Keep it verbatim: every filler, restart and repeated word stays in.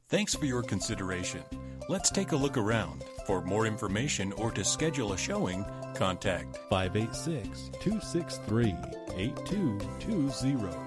Thanks for your consideration. Let's take a look around. For more information or to schedule a showing, contact five eight six, two six three, eight two two zero.